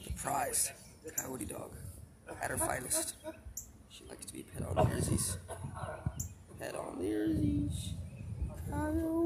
The prize, coyote dog, at her finest. She likes to be pet on Earsies. Pet on Earsies. Coyote.